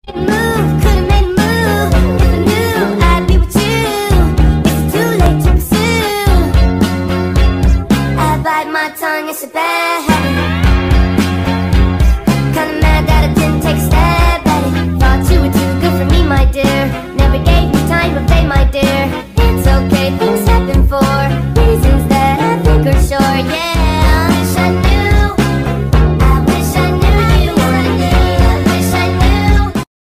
Move, could've made a move. If I knew I'd be with you, it's too late to pursue. I bite my tongue, it's a bad habit.